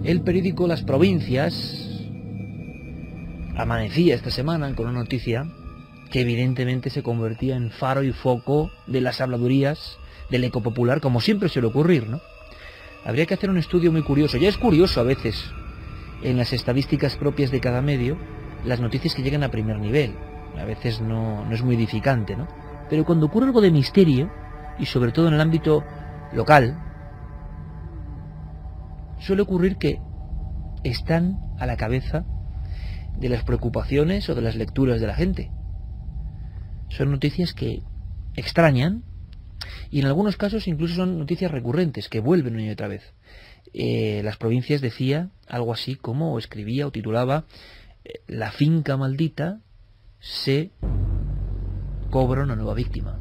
El periódico Las Provincias amanecía esta semana con una noticia que evidentemente se convertía en faro y foco de las habladurías del eco popular, como siempre suele ocurrir, ¿no? Habría que hacer un estudio muy curioso. Ya es curioso a veces, en las estadísticas propias de cada medio, las noticias que llegan a primer nivel. A veces no es muy edificante, ¿no? Pero cuando ocurre algo de misterio, y sobre todo en el ámbito local, suele ocurrir que están a la cabeza de las preocupaciones o de las lecturas de la gente. Son noticias que extrañan y en algunos casos incluso son noticias recurrentes que vuelven una y otra vez. Las Provincias decía algo así como, o escribía o titulaba: la finca maldita se cobra una nueva víctima.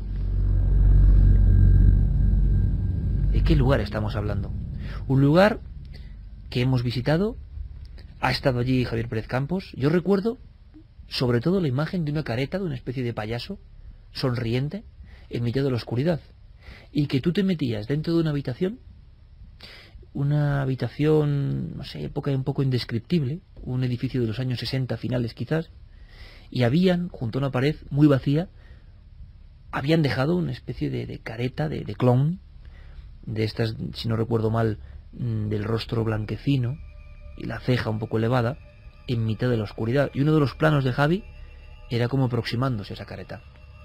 ¿De qué lugar estamos hablando? Un lugar que hemos visitado. Ha estado allí Javier Pérez Campos. Yo recuerdo sobre todo la imagen de una careta, de una especie de payaso sonriente en mitad de la oscuridad, y que tú te metías dentro de una habitación, no sé, época un poco indescriptible, un edificio de los años 60 finales quizás, y habían, junto a una pared muy vacía, habían dejado una especie de careta, de clown, de estas, si no recuerdo mal, del rostro blanquecino y la ceja un poco elevada, en mitad de la oscuridad. Y uno de los planos de Javi era como aproximándose a esa careta.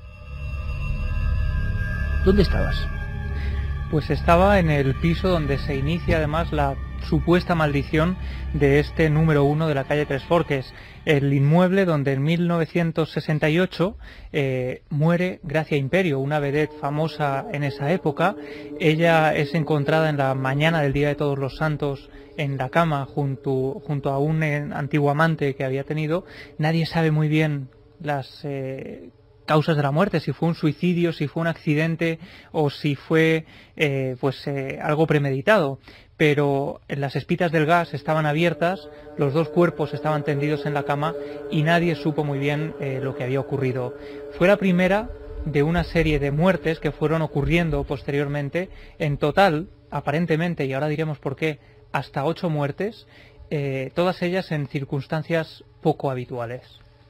¿Dónde estabas? Pues estaba en el piso donde se inicia además la supuesta maldición de este número 1 de la calle Tres Forques, el inmueble donde en 1968 muere Gracia Imperio, una vedette famosa en esa época. Ella es encontrada en la mañana del Día de Todos los Santos en la cama junto a un antiguo amante que había tenido. Nadie sabe muy bien las causas de la muerte, si fue un suicidio, si fue un accidente o si fue algo premeditado. Pero las espitas del gas estaban abiertas, los dos cuerpos estaban tendidos en la cama y nadie supo muy bien lo que había ocurrido. Fue la primera de una serie de muertes que fueron ocurriendo posteriormente. En total, aparentemente, y ahora diremos por qué, hasta 8 muertes, todas ellas en circunstancias poco habituales.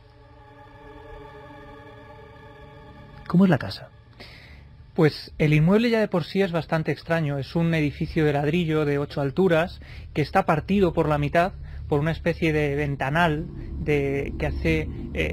¿Cómo es la casa? Pues el inmueble ya de por sí es bastante extraño. Es un edificio de ladrillo de 8 alturas que está partido por la mitad por una especie de ventanal que hace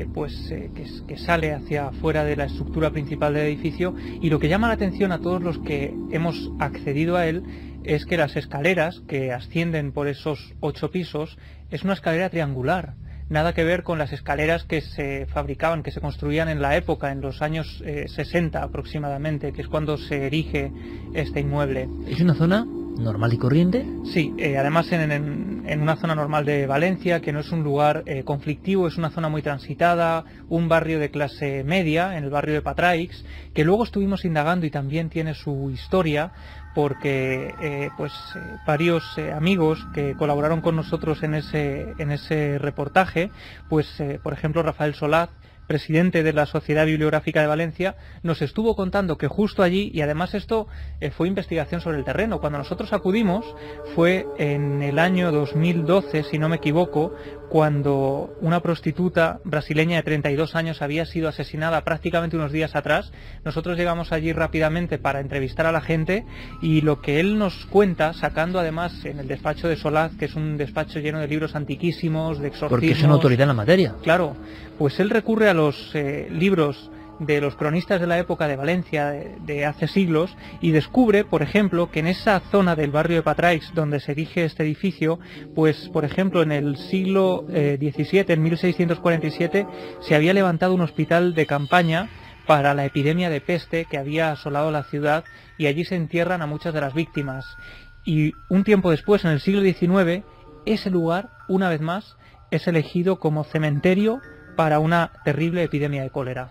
que sale hacia afuera de la estructura principal del edificio, y lo que llama la atención a todos los que hemos accedido a él es que las escaleras que ascienden por esos 8 pisos es una escalera triangular. Nada que ver con las escaleras que se fabricaban, que se construían en la época, en los años 60 aproximadamente, que es cuando se erige este inmueble. ¿Es una zona normal y corriente? Sí, además en una zona normal de Valencia, que no es un lugar conflictivo, es una zona muy transitada, un barrio de clase media, en el barrio de Patraix, que luego estuvimos indagando y también tiene su historia, porque varios amigos que colaboraron con nosotros en ese reportaje, por ejemplo Rafael Solaz, presidente de la Sociedad Bibliográfica de Valencia, nos estuvo contando que justo allí, y además esto fue investigación sobre el terreno, cuando nosotros acudimos fue en el año 2012, si no me equivoco, cuando una prostituta brasileña de 32 años había sido asesinada prácticamente unos días atrás. Nosotros llegamos allí rápidamente para entrevistar a la gente, y lo que él nos cuenta, sacando además en el despacho de Solaz, que es un despacho lleno de libros antiquísimos, de exorcismos... Porque es una autoridad en la materia. Claro, pues él recurre a los libros de los cronistas de la época de Valencia de hace siglos, y descubre, por ejemplo, que en esa zona del barrio de Patraix donde se erige este edificio, pues por ejemplo en el siglo XVII, en 1647, se había levantado un hospital de campaña para la epidemia de peste que había asolado la ciudad, y allí se entierran a muchas de las víctimas. Y un tiempo después, en el siglo XIX, ese lugar, una vez más, es elegido como cementerio para una terrible epidemia de cólera.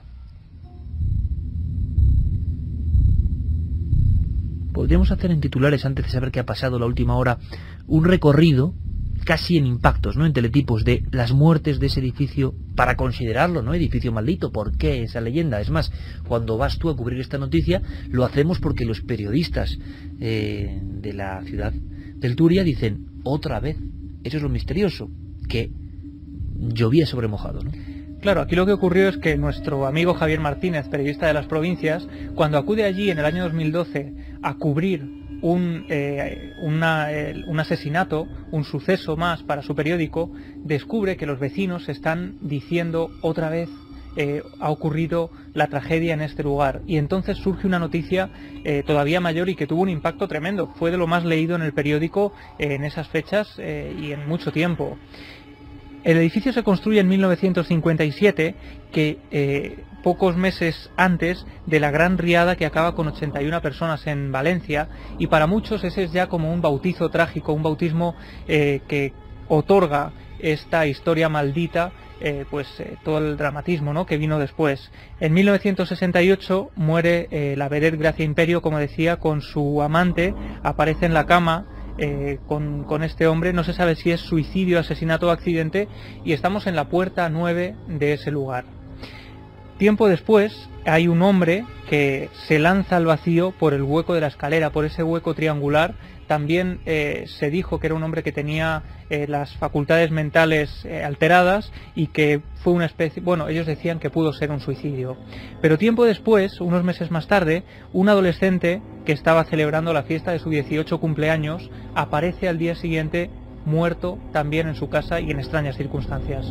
Podríamos hacer en titulares, antes de saber qué ha pasado la última hora, un recorrido casi en impactos, ¿no?, en teletipos, de las muertes de ese edificio, para considerarlo, ¿no?, edificio maldito. ¿Por qué esa leyenda? Es más, cuando vas tú a cubrir esta noticia, lo hacemos porque los periodistas de la ciudad del Turia dicen: otra vez Eso es lo misterioso, que llovía sobre mojado, ¿no? Claro, aquí lo que ocurrió es que nuestro amigo Javier Martínez, periodista de Las Provincias, cuando acude allí en el año 2012 a cubrir un asesinato, un suceso más para su periódico, descubre que los vecinos están diciendo otra vez ha ocurrido la tragedia en este lugar, y entonces surge una noticia todavía mayor y que tuvo un impacto tremendo. Fue de lo más leído en el periódico en esas fechas y en mucho tiempo. El edificio se construye en 1957, que pocos meses antes de la gran riada que acaba con 81 personas en Valencia, y para muchos ese es ya como un bautizo trágico, un bautismo que otorga esta historia maldita, todo el dramatismo, ¿no?, que vino después. En 1968 muere la vedette Gracia Imperio, como decía, con su amante, aparece en la cama con este hombre. No se sabe si es suicidio, asesinato o accidente, y estamos en la puerta 9 de ese lugar. Tiempo después hay un hombre que se lanza al vacío por el hueco de la escalera, por ese hueco triangular. También se dijo que era un hombre que tenía las facultades mentales alteradas y que fue una especie, bueno, ellos decían que pudo ser un suicidio. Pero tiempo después, unos meses más tarde, un adolescente que estaba celebrando la fiesta de su 18 cumpleaños aparece al día siguiente muerto también en su casa y en extrañas circunstancias.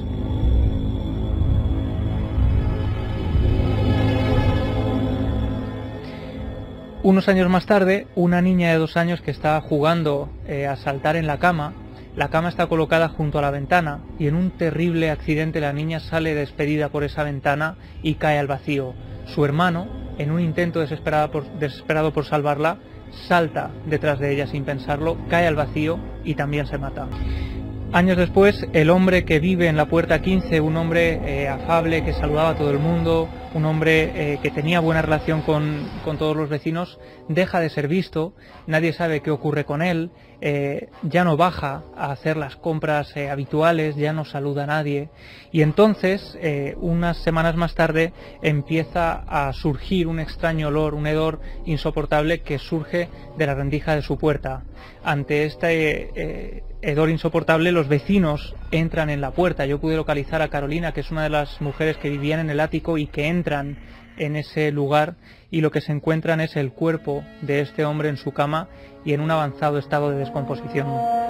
Unos años más tarde, una niña de 2 años que está jugando a saltar en la cama está colocada junto a la ventana, y en un terrible accidente la niña sale despedida por esa ventana y cae al vacío. Su hermano, en un intento desesperado por salvarla, salta detrás de ella sin pensarlo, cae al vacío y también se mata. Años después, el hombre que vive en la puerta 15, un hombre afable, que saludaba a todo el mundo, un hombre que tenía buena relación con todos los vecinos, deja de ser visto, nadie sabe qué ocurre con él, ya no baja a hacer las compras habituales, ya no saluda a nadie, y entonces, unas semanas más tarde, empieza a surgir un extraño olor, un hedor insoportable que surge de la rendija de su puerta. Ante este hedor insoportable, los vecinos entran en la puerta. Yo pude localizar a Carolina, que es una de las mujeres que vivían en el ático y que entran en ese lugar, y lo que se encuentran es el cuerpo de este hombre en su cama y en un avanzado estado de descomposición.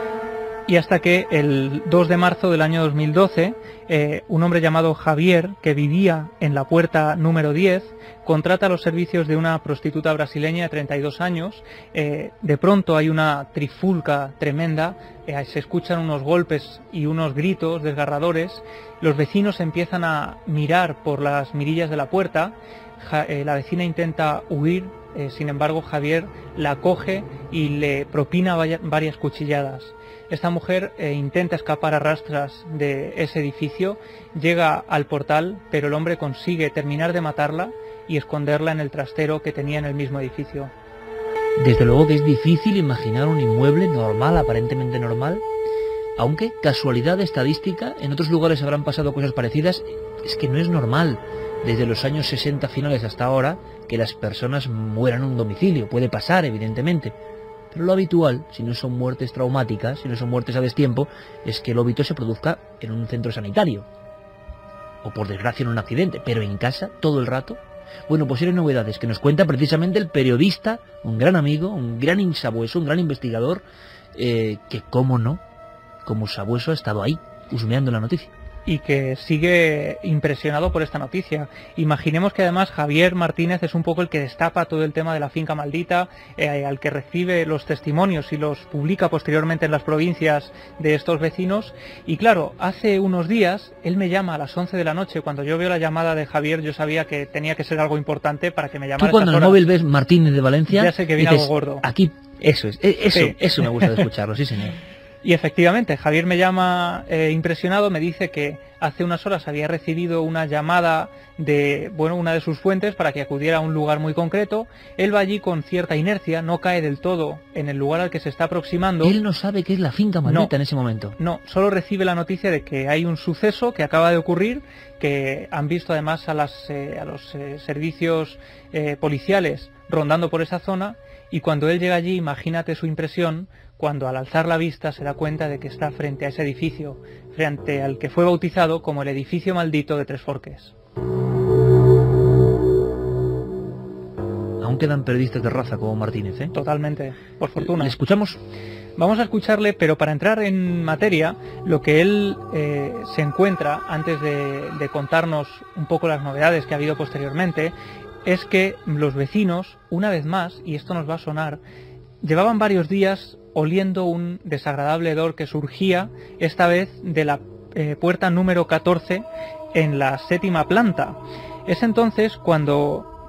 Y hasta que el 2 de marzo del año 2012, un hombre llamado Javier, que vivía en la puerta número 10, contrata los servicios de una prostituta brasileña de 32 años. De pronto hay una trifulca tremenda, se escuchan unos golpes y unos gritos desgarradores. Los vecinos empiezan a mirar por las mirillas de la puerta. La vecina intenta huir, sin embargo Javier la coge y le propina varias cuchilladas. Esta mujer intenta escapar a rastras de ese edificio, llega al portal, pero el hombre consigue terminar de matarla y esconderla en el trastero que tenía en el mismo edificio. Desde luego que es difícil imaginar un inmueble normal, aparentemente normal, aunque, casualidad estadística, en otros lugares habrán pasado cosas parecidas. Es que no es normal, desde los años 60 finales hasta ahora, que las personas mueran en un domicilio. Puede pasar, evidentemente, pero lo habitual, si no son muertes traumáticas, si no son muertes a destiempo, es que el óbito se produzca en un centro sanitario, o por desgracia en un accidente, pero en casa, todo el rato. Bueno, pues eran novedades que nos cuenta precisamente el periodista, un gran amigo, un gran sabueso, un gran investigador, que cómo no, como sabueso ha estado ahí, husmeando la noticia. Y que sigue impresionado por esta noticia. Imaginemos que además Javier Martínez es un poco el que destapa todo el tema de la finca maldita, al que recibe los testimonios y los publica posteriormente en Las Provincias de estos vecinos. Y claro, hace unos días él me llama a las 11 de la noche. Cuando yo veo la llamada de Javier, yo sabía que tenía que ser algo importante para que me llamara. Tú cuando en el móvil ves Martínez de Valencia, ya sé que viene dices, algo gordo. Aquí, eso es, eso, Sí. Eso me gusta de escucharlo, sí señor. Y efectivamente, Javier me llama impresionado, me dice que hace unas horas había recibido una llamada de, una de sus fuentes para que acudiera a un lugar muy concreto. Él va allí con cierta inercia, no cae del todo en el lugar al que se está aproximando. Él no sabe qué es la finca maldita en ese momento. No, solo recibe la noticia de que hay un suceso que acaba de ocurrir, que han visto además a los servicios policiales rondando por esa zona, y cuando él llega allí, imagínate su impresión cuando al alzar la vista se da cuenta de que está frente a ese edificio, frente al que fue bautizado como el edificio maldito de Tres Forques. Aún quedan periodistas de raza como Martínez, ¿eh? Totalmente, por fortuna. ¿Le escuchamos? Vamos a escucharle, pero para entrar en materia, lo que él se encuentra, antes de contarnos un poco las novedades que ha habido posteriormente, es que los vecinos, una vez más, y esto nos va a sonar, llevaban varios días oliendo un desagradable hedor que surgía, esta vez de la puerta número 14 en la 7ª planta. Es entonces cuando,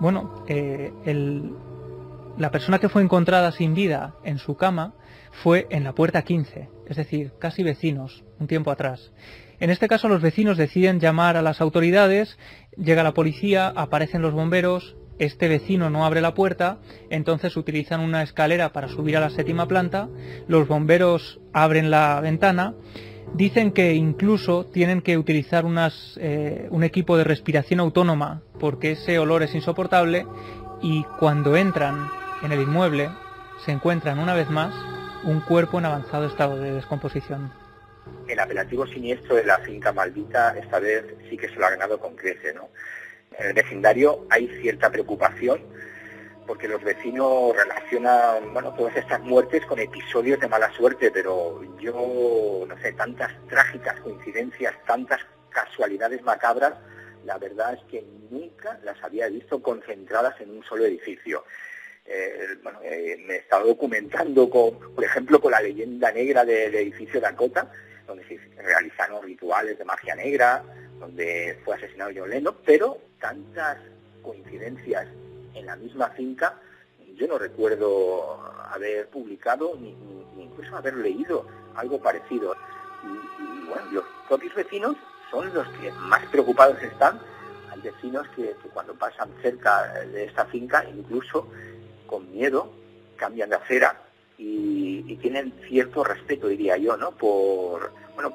la persona que fue encontrada sin vida en su cama fue en la puerta 15, es decir, casi vecinos, un tiempo atrás. En este caso los vecinos deciden llamar a las autoridades, llega la policía, aparecen los bomberos, este vecino no abre la puerta, entonces utilizan una escalera para subir a la 7ª planta, los bomberos abren la ventana, dicen que incluso tienen que utilizar un equipo de respiración autónoma porque ese olor es insoportable, y cuando entran en el inmueble se encuentran una vez más un cuerpo en avanzado estado de descomposición. El apelativo siniestro de la finca maldita esta vez sí que se lo ha ganado con creces, ¿no? En el vecindario hay cierta preocupación porque los vecinos relacionan, todas estas muertes con episodios de mala suerte, pero yo, no sé, tantas trágicas coincidencias, tantas casualidades macabras, la verdad es que nunca las había visto concentradas en un solo edificio. Me he estado documentando, por ejemplo, con la leyenda negra del edificio Dakota, donde se realizaron rituales de magia negra, donde fue asesinado John Lennon, pero tantas coincidencias en la misma finca, yo no recuerdo haber publicado ni incluso haber leído algo parecido. Y los propios vecinos son los que más preocupados están. Hay vecinos que cuando pasan cerca de esta finca, incluso con miedo, cambian de acera y tienen cierto respeto, diría yo, ¿no? Por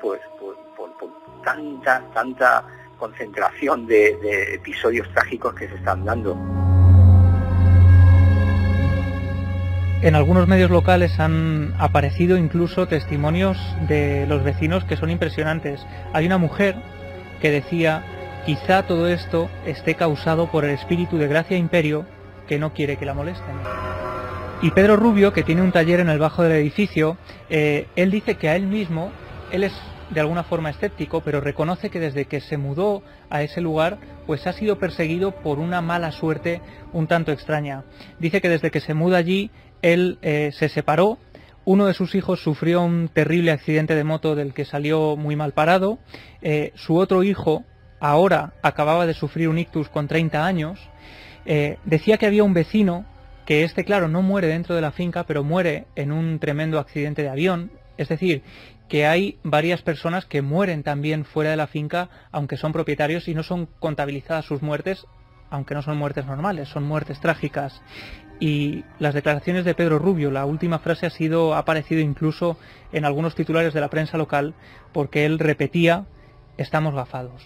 tanta concentración de episodios trágicos que se están dando. En algunos medios locales han aparecido incluso testimonios de los vecinos que son impresionantes. Hay una mujer que decía: quizá todo esto esté causado por el espíritu de Gracia Imperio, que no quiere que la molesten. Y Pedro Rubio, que tiene un taller en el bajo del edificio, él dice que a él mismo, él es de alguna forma escéptico, pero reconoce que desde que se mudó a ese lugar, pues ha sido perseguido por una mala suerte un tanto extraña. Dice que desde que se muda allí, él se separó, uno de sus hijos sufrió un terrible accidente de moto del que salió muy mal parado, su otro hijo ahora acababa de sufrir un ictus con 30 años, decía que había un vecino, que claro, no muere dentro de la finca, pero muere en un tremendo accidente de avión, es decir, que hay varias personas que mueren también fuera de la finca, aunque son propietarios, y no son contabilizadas sus muertes, aunque no son muertes normales, son muertes trágicas. Y las declaraciones de Pedro Rubio, la última frase ha aparecido incluso en algunos titulares de la prensa local, porque él repetía: estamos gafados.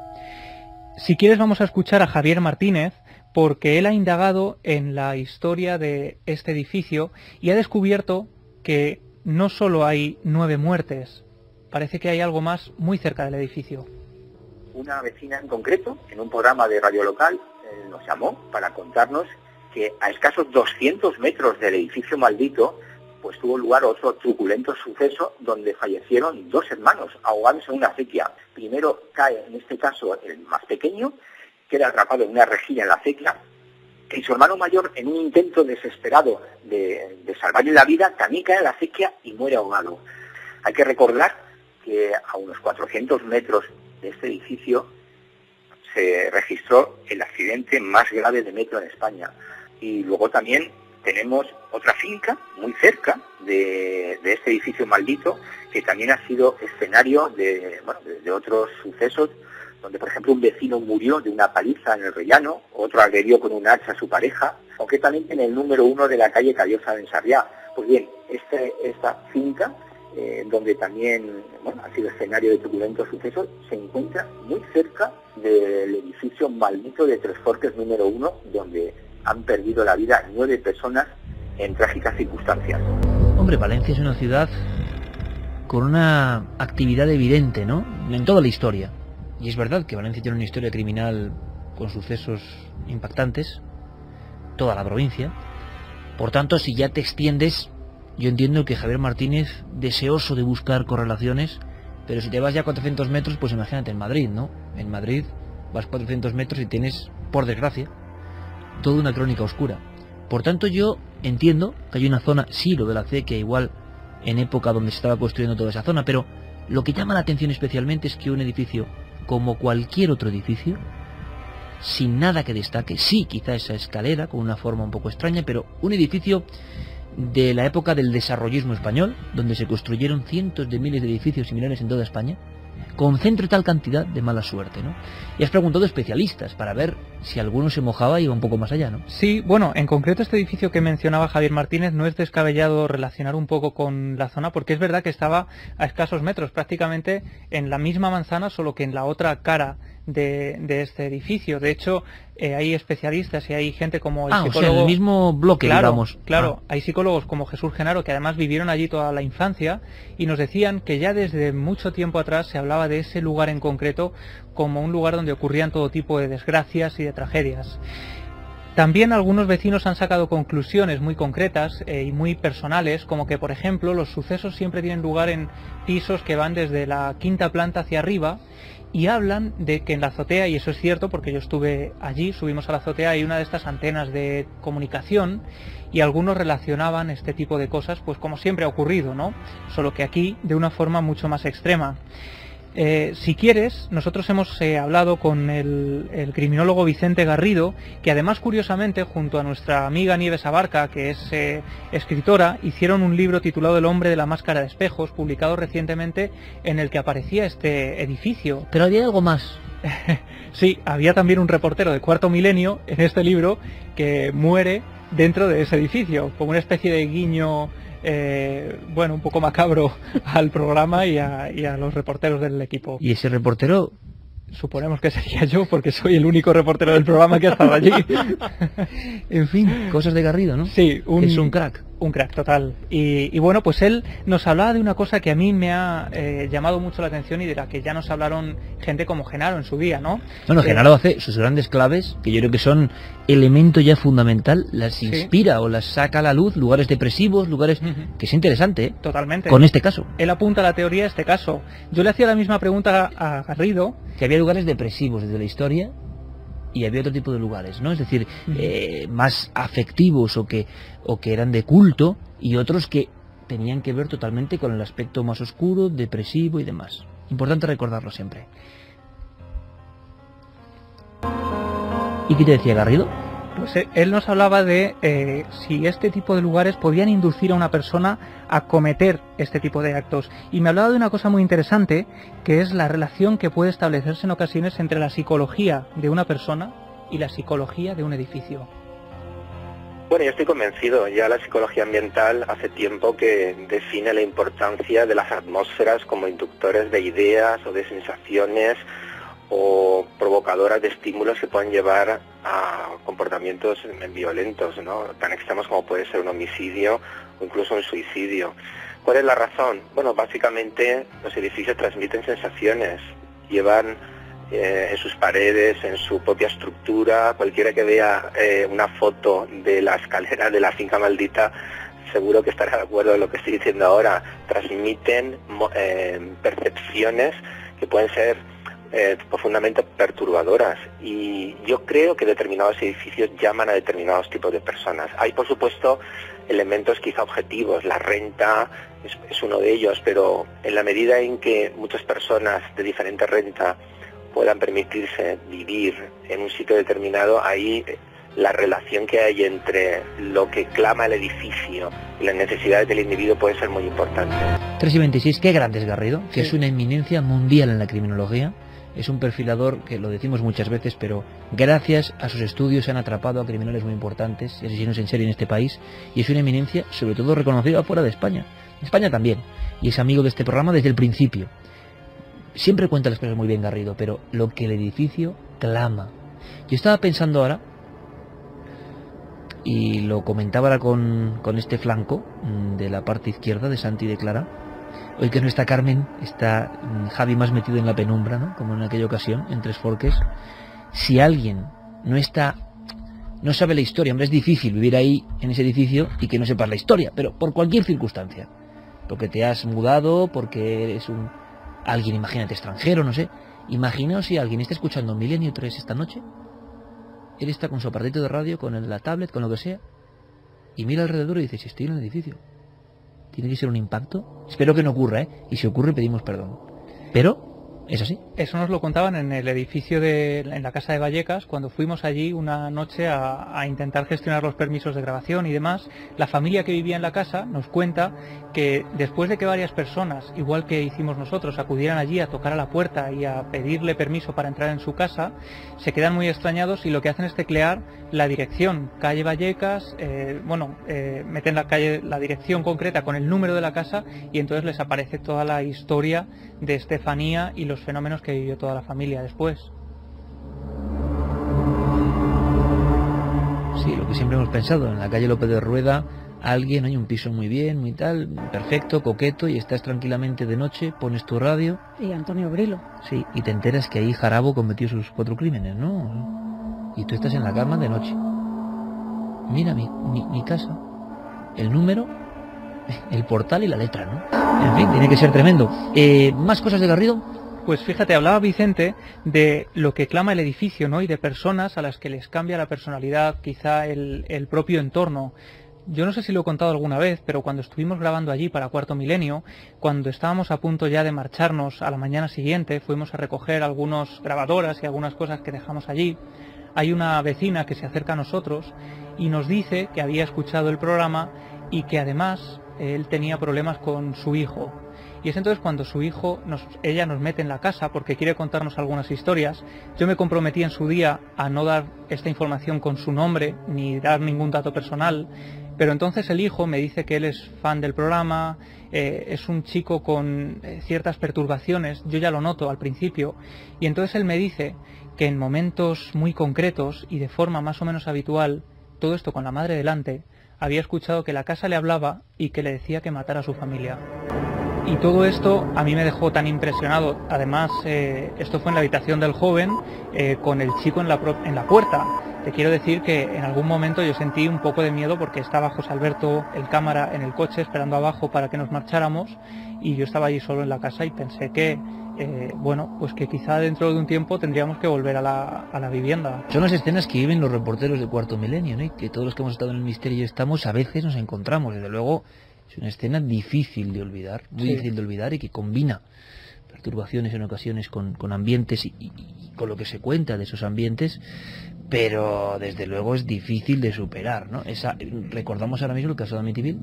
Si quieres vamos a escuchar a Javier Martínez, porque él ha indagado en la historia de este edificio y ha descubierto que no solo hay 9 muertes, parece que hay algo más muy cerca del edificio. Una vecina en concreto, en un programa de radio local, nos llamó para contarnos que a escasos 200 metros del edificio maldito, pues tuvo lugar otro truculento suceso donde fallecieron 2 hermanos ahogados en una acequia. Primero cae, en este caso, el más pequeño, queda atrapado en una rejilla en la acequia, y su hermano mayor, en un intento desesperado de salvarle la vida, también cae en la acequia y muere ahogado. Hay que recordar que a unos 400 metros de este edificio se registró el accidente más grave de metro en España. Y luego también tenemos otra finca muy cerca de este edificio maldito, que también ha sido escenario de otros sucesos, donde por ejemplo un vecino murió de una paliza en el Rellano, otro agredió con un hacha a su pareja, concretamente en el número 1 de la calle Callosa en Sarriá. Pues bien, esta finca, donde también ha sido escenario de truculentos sucesos, se encuentra muy cerca del edificio maldito de Tres Forques número 1, donde han perdido la vida 9 personas en trágicas circunstancias. Hombre, Valencia es una ciudad con una actividad evidente, ¿no? En toda la historia. Y es verdad que Valencia tiene una historia criminal con sucesos impactantes, toda la provincia. Por tanto, si ya te extiendes, yo entiendo que Javier Martínez, deseoso de buscar correlaciones, pero si te vas ya a 400 metros, pues imagínate en Madrid, ¿no? En Madrid vas 400 metros y tienes, por desgracia, toda una crónica oscura. Por tanto, yo entiendo que hay una zona, sí, lo de la acequia, igual en época donde se estaba construyendo toda esa zona, pero lo que llama la atención especialmente es que un edificio, como cualquier otro edificio, sin nada que destaque, sí, quizá esa escalera con una forma un poco extraña, pero un edificio de la época del desarrollismo español, donde se construyeron cientos de miles de edificios similares en toda España, concentra tal cantidad de mala suerte, ¿no? Y has preguntado a especialistas para ver si alguno se mojaba y iba un poco más allá, ¿no? Sí, bueno, en concreto este edificio que mencionaba Javier Martínez no es descabellado relacionar un poco con la zona, porque es verdad que estaba a escasos metros, prácticamente en la misma manzana, solo que en la otra cara de este edificio. De hecho, hay especialistas y hay gente como el psicólogo... O sea, en el mismo bloque, claro, digamos. Claro, hay psicólogos como Jesús Genaro que además vivieron allí toda la infancia y nos decían que ya desde mucho tiempo atrás se hablaba de ese lugar en concreto como un lugar donde ocurrían todo tipo de desgracias y de tragedias. También algunos vecinos han sacado conclusiones muy concretas y muy personales, como que, por ejemplo, los sucesos siempre tienen lugar en pisos que van desde la quinta planta hacia arriba, y hablan de que en la azotea, y eso es cierto porque yo estuve allí, subimos a la azotea, hay una de estas antenas de comunicación, y algunos relacionaban este tipo de cosas, pues como siempre ha ocurrido, ¿no? Solo que aquí de una forma mucho más extrema. Si quieres, nosotros hemos hablado con el criminólogo Vicente Garrido, que además, curiosamente, junto a nuestra amiga Nieves Abarca, que es escritora, hicieron un libro titulado El hombre de la máscara de espejos, publicado recientemente, en el que aparecía este edificio. Pero había algo más. Sí, había también un reportero de Cuarto Milenio en este libro que muere dentro de ese edificio, como una especie de guiño... un poco macabro al programa y a los reporteros del equipo. ¿Y ese reportero? Suponemos que sería yo, porque soy el único reportero del programa que ha estado allí. En fin, cosas de Garrido, ¿no? Sí, es un crack. Un crack total. Y bueno, pues él nos hablaba de una cosa que a mí me ha llamado mucho la atención y de la que ya nos hablaron gente como Genaro en su día, ¿no? Bueno, Genaro hace sus grandes claves, que yo creo que son elemento ya fundamental, las inspira o las saca a la luz, lugares depresivos, lugares... que es interesante, ¿eh? Totalmente. Con este caso. Él apunta la teoría de este caso. Yo le hacía la misma pregunta a Garrido. Que había lugares depresivos desde la historia y había otro tipo de lugares, ¿no? Es decir, más afectivos o que eran de culto, y otros que tenían que ver totalmente con el aspecto más oscuro, depresivo y demás. Importante recordarlo siempre. ¿Y qué te decía Garrido? Pues él nos hablaba de si este tipo de lugares podían inducir a una persona a cometer este tipo de actos. Y me hablaba de una cosa muy interesante, que es la relación que puede establecerse en ocasiones entre la psicología de una persona y la psicología de un edificio. Bueno, yo estoy convencido. Ya la psicología ambiental hace tiempo que define la importancia de las atmósferas como inductores de ideas o de sensaciones o provocadoras de estímulos que pueden llevar a comportamientos violentos, ¿no? Tan extremos como puede ser un homicidio o incluso un suicidio. ¿Cuál es la razón? Bueno, básicamente los edificios transmiten sensaciones, llevan en sus paredes, en su propia estructura. Cualquiera que vea una foto de la escalera de la finca maldita seguro que estará de acuerdo en lo que estoy diciendo ahora. Transmiten percepciones que pueden ser profundamente perturbadoras, y yo creo que determinados edificios llaman a determinados tipos de personas. Hay, por supuesto, elementos quizá objetivos, la renta es uno de ellos, pero en la medida en que muchas personas de diferente renta puedan permitirse vivir en un sitio determinado, ahí la relación que hay entre lo que clama el edificio y las necesidades del individuo puede ser muy importante. 3:26, qué grande es Garrido, que sí. Es una eminencia mundial en la criminología. Es un perfilador que lo decimos muchas veces, pero gracias a sus estudios se han atrapado a criminales muy importantes y asesinos en serie en este país, y es una eminencia sobre todo reconocida fuera de España. España también, y es amigo de este programa desde el principio. Siempre cuenta las cosas muy bien Garrido, pero lo que el edificio clama. Yo estaba pensando ahora, y lo comentaba ahora con este flanco de la parte izquierda de Santi de Clara. Hoy que no está Carmen, está Javi más metido en la penumbra, ¿no? Como en aquella ocasión, en Tres Forques. Si alguien no sabe la historia, hombre, es difícil vivir ahí en ese edificio y que no sepas la historia, pero por cualquier circunstancia, porque te has mudado, porque eres alguien, imagínate, extranjero, no sé. Imaginaos si alguien está escuchando Milenio 3 esta noche, él está con su aparatito de radio, con la tablet, con lo que sea, y mira alrededor y dice, si estoy en el edificio, tiene que ser un impacto. Espero que no ocurra, ¿eh? Y si ocurre pedimos perdón. Pero es así. Eso nos lo contaban en el edificio en la casa de Vallecas, cuando fuimos allí una noche a intentar gestionar los permisos de grabación y demás. La familia que vivía en la casa nos cuenta que después de que varias personas, igual que hicimos nosotros, acudieran allí a tocar a la puerta y a pedirle permiso para entrar en su casa, se quedan muy extrañados y lo que hacen es teclear la dirección, calle Vallecas, meten la dirección concreta con el número de la casa y entonces les aparece toda la historia de Estefanía y los fenómenos que vivió toda la familia después. Sí, lo que siempre hemos pensado, en la calle López de Rueda, alguien, hay un piso muy bien, muy tal, perfecto, coqueto, y estás tranquilamente de noche, pones tu radio... Y Antonio Brilo. Sí, y te enteras que ahí Jarabo cometió sus 4 crímenes, ¿no? Y tú estás en la cama de noche. Mira mi casa, el número, el portal y la letra, ¿no? En fin, tiene que ser tremendo. ¿Más cosas de Garrido? Pues fíjate, hablaba Vicente de lo que clama el edificio, ¿no? Y de personas a las que les cambia la personalidad, quizá el propio entorno. Yo no sé si lo he contado alguna vez, pero cuando estuvimos grabando allí para Cuarto Milenio, cuando estábamos a punto ya de marcharnos a la mañana siguiente, fuimos a recoger algunas grabadoras y algunas cosas que dejamos allí. Hay una vecina que se acerca a nosotros y nos dice que había escuchado el programa y que además él tenía problemas con su hijo. Y es entonces cuando su hijo, ella nos mete en la casa porque quiere contarnos algunas historias. Yo me comprometí en su día a no dar esta información con su nombre ni dar ningún dato personal, pero entonces el hijo me dice que él es fan del programa, es un chico con ciertas perturbaciones, yo ya lo noto al principio, y entonces él me dice que en momentos muy concretos y de forma más o menos habitual, todo esto con la madre delante, había escuchado que la casa le hablaba y que le decía que matara a su familia. Y todo esto a mí me dejó tan impresionado. Además, esto fue en la habitación del joven, con el chico en la puerta. Te quiero decir que en algún momento yo sentí un poco de miedo porque estaba José Alberto, el cámara, en el coche esperando abajo para que nos marcháramos y yo estaba allí solo en la casa y pensé que, pues que quizá dentro de un tiempo tendríamos que volver a la vivienda. Son las escenas que viven los reporteros de Cuarto Milenio, ¿no? Y que todos los que hemos estado en el misterio estamos, a veces nos encontramos. Desde luego es una escena difícil de olvidar, muy difícil de olvidar y que combina perturbaciones en ocasiones con ambientes y con lo que se cuenta de esos ambientes, pero desde luego es difícil de superar, ¿no? Recordamos ahora mismo el caso de Amityville,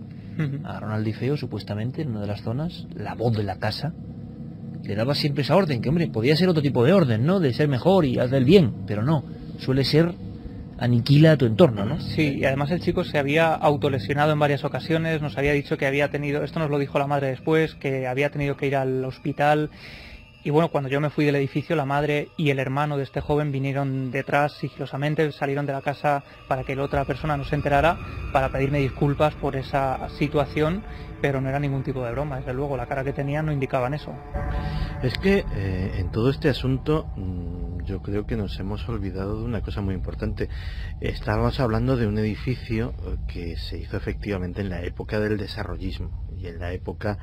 a Ronald DiFeo supuestamente en una de las zonas, la voz de la casa le daba siempre esa orden, que hombre, podía ser otro tipo de orden, ¿no? De ser mejor y hacer el bien, pero no, suele ser aniquila tu entorno, ¿no? Sí, y además el chico se había autolesionado en varias ocasiones, nos había dicho que había tenido, esto nos lo dijo la madre después, que había tenido que ir al hospital. Y bueno, cuando yo me fui del edificio, la madre y el hermano de este joven vinieron detrás sigilosamente, salieron de la casa para que la otra persona no se enterara, para pedirme disculpas por esa situación, pero no era ningún tipo de broma, desde luego, la cara que tenían no indicaban eso. Es que en todo este asunto yo creo que nos hemos olvidado de una cosa muy importante. Estábamos hablando de un edificio que se hizo efectivamente en la época del desarrollismo y en la época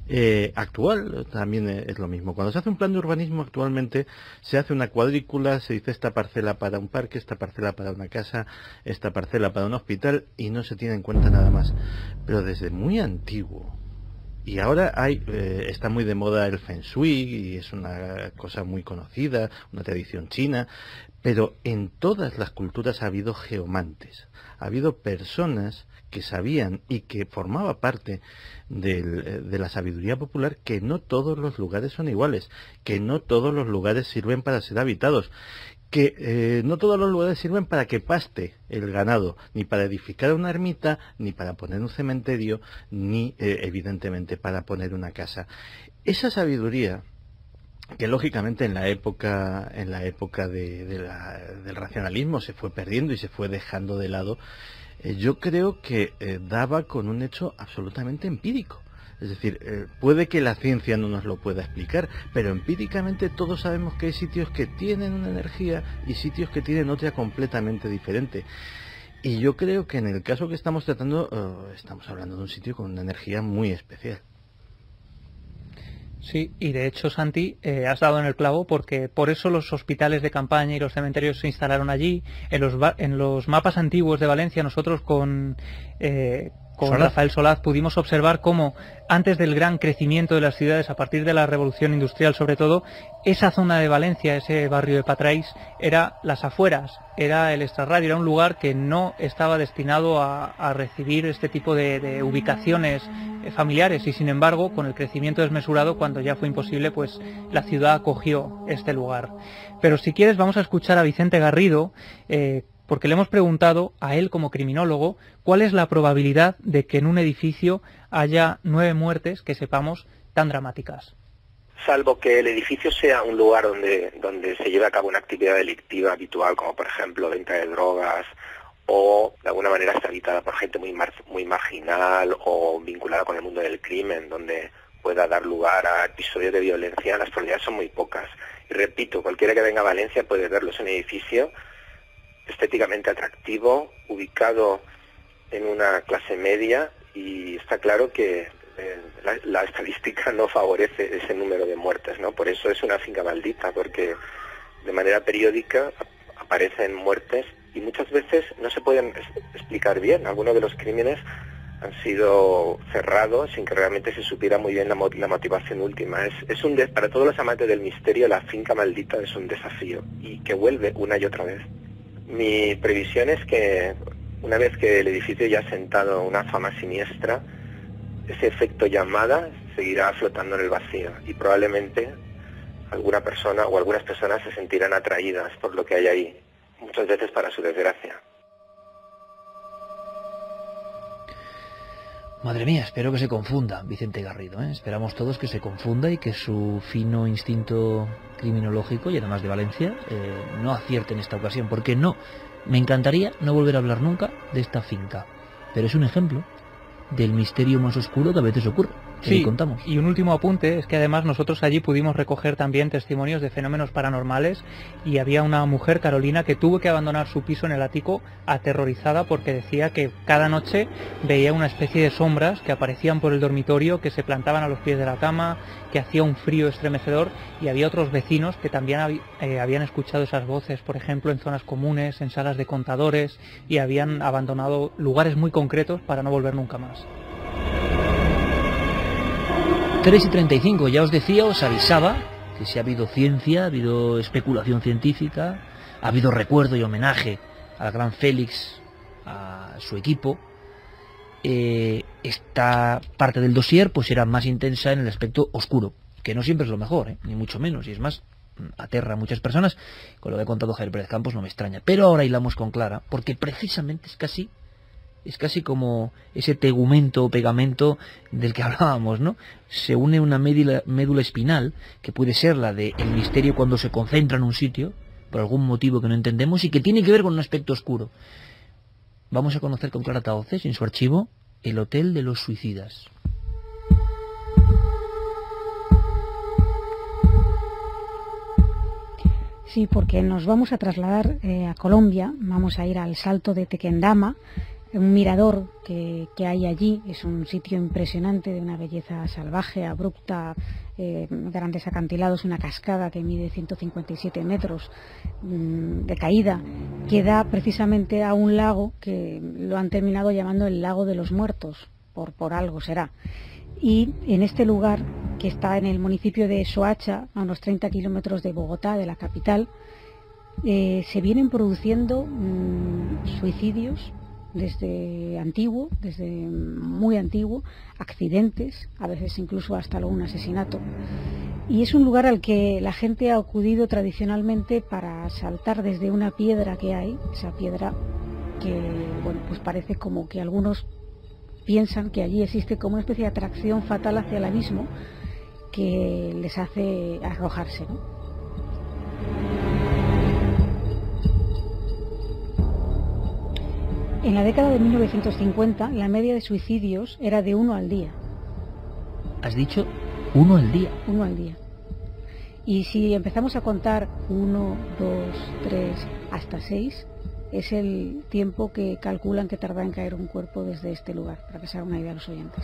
actual también es lo mismo. Cuando se hace un plan de urbanismo actualmente se hace una cuadrícula, se dice esta parcela para un parque, esta parcela para una casa, esta parcela para un hospital y no se tiene en cuenta nada más. Pero desde muy antiguo, y ahora está muy de moda el Feng Shui y es una cosa muy conocida, una tradición china, pero en todas las culturas ha habido geomantes, ha habido personas que sabían y que formaba parte de la sabiduría popular que no todos los lugares son iguales, que no todos los lugares sirven para ser habitados, que no todos los lugares sirven para que paste el ganado, ni para edificar una ermita, ni para poner un cementerio, ni evidentemente para poner una casa. Esa sabiduría que lógicamente en la época del racionalismo se fue perdiendo y se fue dejando de lado, yo creo que daba con un hecho absolutamente empírico. Es decir, puede que la ciencia no nos lo pueda explicar, pero empíricamente todos sabemos que hay sitios que tienen una energía y sitios que tienen otra completamente diferente. Y yo creo que en el caso que estamos tratando, estamos hablando de un sitio con una energía muy especial. Sí, y de hecho, Santi, has dado en el clavo, porque por eso los hospitales de campaña y los cementerios se instalaron allí. En los mapas antiguos de Valencia, nosotros con Rafael Solaz pudimos observar cómo antes del gran crecimiento de las ciudades, a partir de la revolución industrial sobre todo, esa zona de Valencia, ese barrio de Patrais, era las afueras, era el extrarradio, era un lugar que no estaba destinado a recibir este tipo de ubicaciones familiares, y sin embargo, con el crecimiento desmesurado, cuando ya fue imposible, pues la ciudad acogió este lugar. Pero si quieres, vamos a escuchar a Vicente Garrido, porque le hemos preguntado a él como criminólogo cuál es la probabilidad de que en un edificio haya 9 muertes que sepamos tan dramáticas. Salvo que el edificio sea un lugar donde se lleve a cabo una actividad delictiva habitual, como por ejemplo venta de drogas, o de alguna manera está habitada por gente muy marginal o vinculada con el mundo del crimen, donde pueda dar lugar a episodios de violencia, las probabilidades son muy pocas. Y repito, cualquiera que venga a Valencia puede verlo, es un edificio estéticamente atractivo, ubicado en una clase media, y está claro que la estadística no favorece ese número de muertes, ¿no? Por eso es una finca maldita, porque de manera periódica aparecen muertes y muchas veces no se pueden explicar bien. Algunos de los crímenes han sido cerrados sin que realmente se supiera muy bien la motivación última. Para todos los amantes del misterio, la finca maldita es un desafío, y que vuelve una y otra vez. Mi previsión es que una vez que el edificio ya ha sentado una fama siniestra, ese efecto llamada seguirá flotando en el vacío, y probablemente alguna persona o algunas personas se sentirán atraídas por lo que hay ahí, muchas veces para su desgracia. Madre mía, espero que se confunda Vicente Garrido, ¿eh? Esperamos todos que se confunda y que su fino instinto criminológico, y además de Valencia, no acierte en esta ocasión, porque me encantaría no volver a hablar nunca de esta finca, pero es un ejemplo del misterio más oscuro que a veces ocurre. Sí, contamos. Y un último apunte es que además nosotros allí pudimos recoger también testimonios de fenómenos paranormales, y había una mujer, Carolina, que tuvo que abandonar su piso en el ático aterrorizada porque decía que cada noche veía una especie de sombras que aparecían por el dormitorio, que se plantaban a los pies de la cama, que hacía un frío estremecedor, y había otros vecinos que también habían escuchado esas voces, por ejemplo, en zonas comunes, en salas de contadores, y habían abandonado lugares muy concretos para no volver nunca más. 3:35, ya os decía, os avisaba que si ha habido ciencia, ha habido especulación científica, ha habido recuerdo y homenaje al gran Félix, a su equipo, esta parte del dossier pues era más intensa en el aspecto oscuro, que no siempre es lo mejor, ni mucho menos, y es más, aterra a muchas personas. Con lo que ha contado Javier Pérez Campos no me extraña, pero ahora hilamos con Clara, porque precisamente es casi como ese tegumento o pegamento del que hablábamos, ¿no? Se une una médula espinal, que puede ser la del misterio cuando se concentra en un sitio, por algún motivo que no entendemos, y que tiene que ver con un aspecto oscuro. Vamos a conocer con Clara Tahoces, en su archivo, el Hotel de los Suicidas. Sí, porque nos vamos a trasladar a Colombia, vamos a ir al Salto de Tequendama, un mirador que hay allí. Es un sitio impresionante, de una belleza salvaje, abrupta, grandes acantilados, una cascada que mide 157 metros de caída, que da precisamente a un lago que lo han terminado llamando el Lago de los Muertos, por algo será. Y en este lugar, que está en el municipio de Soacha, a unos 30 kilómetros de Bogotá, de la capital, se vienen produciendo suicidios desde muy antiguo, accidentes, a veces incluso hasta un asesinato. Y es un lugar al que la gente ha acudido tradicionalmente para saltar desde una piedra que hay, esa piedra que, bueno, pues parece como que algunos piensan que allí existe como una especie de atracción fatal hacia el abismo, que les hace arrojarse, ¿no? En la década de 1950, la media de suicidios era de 1 al día. ¿Has dicho 1 al día? 1 al día. Y si empezamos a contar 1, 2, 3, hasta 6, es el tiempo que calculan que tarda en caer un cuerpo desde este lugar, para que se hagan una idea a los oyentes.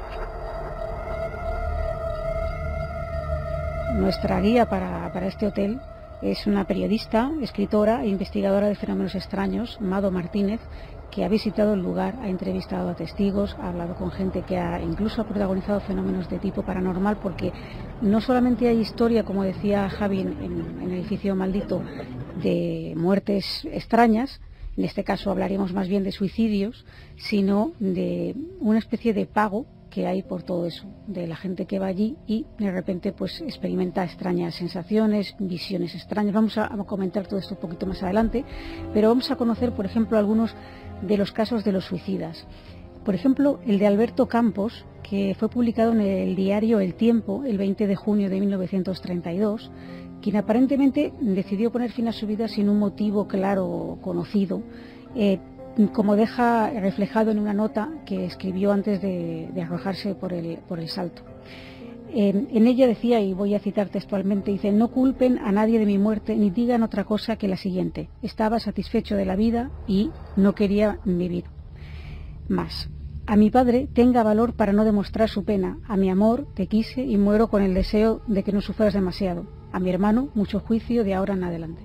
Nuestra guía para este hotel es una periodista, escritora e investigadora de fenómenos extraños, Mado Martínez, que ha visitado el lugar, ha entrevistado a testigos, ha hablado con gente que incluso ha protagonizado fenómenos de tipo paranormal, porque no solamente hay historia, como decía Javi, en el edificio maldito, de muertes extrañas, en este caso hablaríamos más bien de suicidios, sino de una especie de pago que hay por todo eso, de la gente que va allí y de repente pues experimenta extrañas sensaciones, visiones extrañas. Vamos a comentar todo esto un poquito más adelante, pero vamos a conocer, por ejemplo, algunos de los casos de los suicidas. Por ejemplo, el de Alberto Campos, que fue publicado en el diario El Tiempo el 20 de junio de 1932, quien aparentemente decidió poner fin a su vida sin un motivo claro o conocido, como deja reflejado en una nota que escribió antes de arrojarse por el salto. En ella decía, y voy a citar textualmente, dice: no culpen a nadie de mi muerte ni digan otra cosa que la siguiente: estaba satisfecho de la vida y no quería vivir más. A mi padre, tenga valor para no demostrar su pena. A mi amor, te quise y muero con el deseo de que no sufras demasiado. A mi hermano, mucho juicio de ahora en adelante.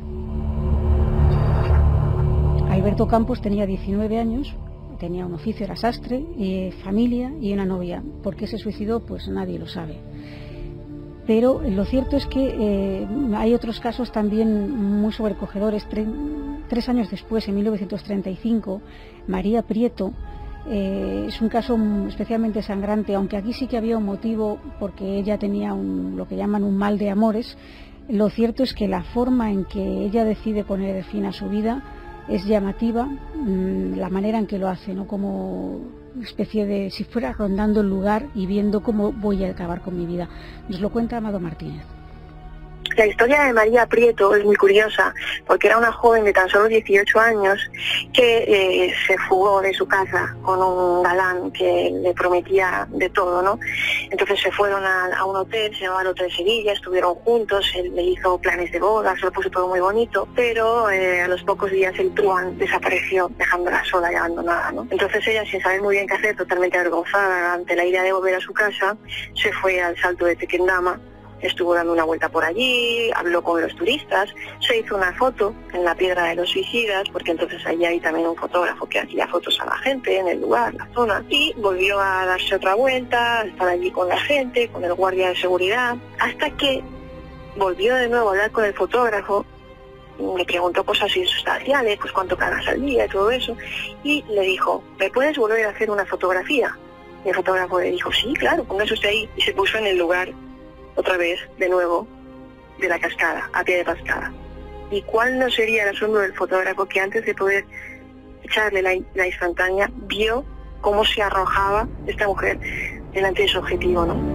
Alberto Campos tenía 19 años, tenía un oficio, era sastre, familia y una novia. ¿Por qué se suicidó? Pues nadie lo sabe. Pero lo cierto es que hay otros casos también muy sobrecogedores. 3 años después, en 1935, María Prieto, es un caso especialmente sangrante, aunque aquí sí que había un motivo, porque ella tenía lo que llaman un mal de amores. Lo cierto es que la forma en que ella decide poner fin a su vida es llamativa, la manera en que lo hace, ¿no? Como una especie de, si fuera rondando el lugar y viendo cómo voy a acabar con mi vida. Nos lo cuenta Amado Martínez. La historia de María Prieto es muy curiosa, porque era una joven de tan solo 18 años que se fugó de su casa con un galán que le prometía de todo, ¿no? Entonces se fueron a un hotel, se llamaba el Hotel Sevilla, estuvieron juntos, él le hizo planes de boda, se lo puso todo muy bonito, pero a los pocos días el truán desapareció, dejándola sola y abandonada, ¿no? Entonces ella, sin saber muy bien qué hacer, totalmente avergonzada ante la idea de volver a su casa, se fue al Salto de Tequendama. Estuvo dando una vuelta por allí, habló con los turistas, se hizo una foto en la Piedra de los Suicidas, porque entonces allí hay también un fotógrafo que hacía fotos a la gente en el lugar, la zona, y volvió a darse otra vuelta, a estar allí con la gente, con el guardia de seguridad, hasta que volvió de nuevo a hablar con el fotógrafo, le preguntó cosas insustanciales, pues cuánto ganas al día y todo eso, y le dijo: ¿me puedes volver a hacer una fotografía? Y el fotógrafo le dijo: sí, claro, póngase usted ahí, y se puso en el lugar otra vez, de nuevo, de la cascada, a pie de cascada. ¿Y cuál no sería el asombro del fotógrafo que antes de poder echarle la instantánea, vio cómo se arrojaba esta mujer delante de su objetivo, ¿no?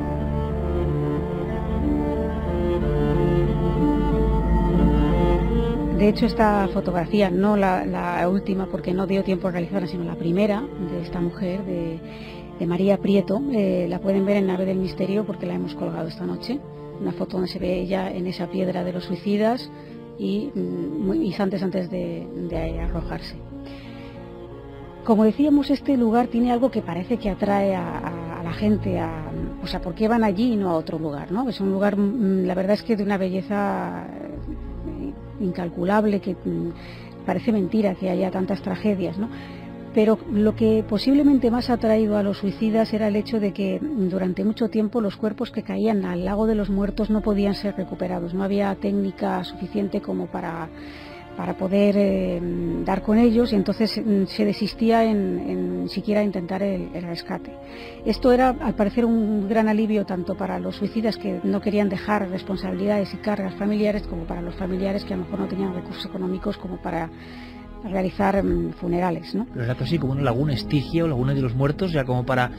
De hecho, esta fotografía, no la última, porque no dio tiempo a realizarla, sino la primera de esta mujer, de María Prieto, la pueden ver en Nave del Misterio, porque la hemos colgado esta noche. Una foto donde se ve ella en esa piedra de los suicidas y muy instantes antes de arrojarse. Como decíamos, este lugar tiene algo que parece que atrae a la gente, o sea, ¿por qué van allí y no a otro lugar, ¿no? Es un lugar, la verdad es que de una belleza incalculable, que parece mentira que haya tantas tragedias, ¿no? Pero lo que posiblemente más ha atraído a los suicidas era el hecho de que durante mucho tiempo los cuerpos que caían al lago de los muertos no podían ser recuperados. No había técnica suficiente como para poder dar con ellos, y entonces se desistía en siquiera intentar el rescate. Esto era, al parecer, un gran alivio tanto para los suicidas, que no querían dejar responsabilidades y cargas familiares, como para los familiares que a lo mejor no tenían recursos económicos como para realizar funerales, ¿no? Pero era casi como una laguna Estigia o laguna de los muertos, ya como para